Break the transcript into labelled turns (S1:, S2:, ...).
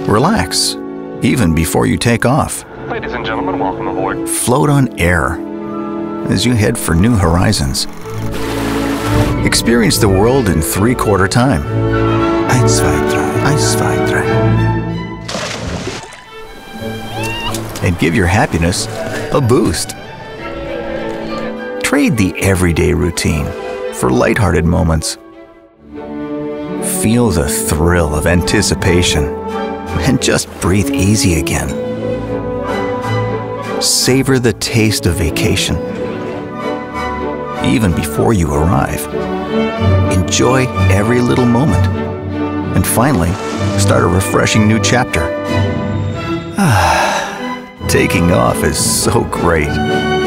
S1: Relax, even before you take off.
S2: Ladies and gentlemen, welcome aboard.
S1: Float on air as you head for new horizons. Experience the world in three-quarter time. 1, 2, 3, 1, 2, 3. And give your happiness a boost. Trade the everyday routine for lighthearted moments. Feel the thrill of anticipation and just breathe easy again. Savor the taste of vacation. Even before you arrive, enjoy every little moment. And finally, start a refreshing new chapter. Taking off is so great.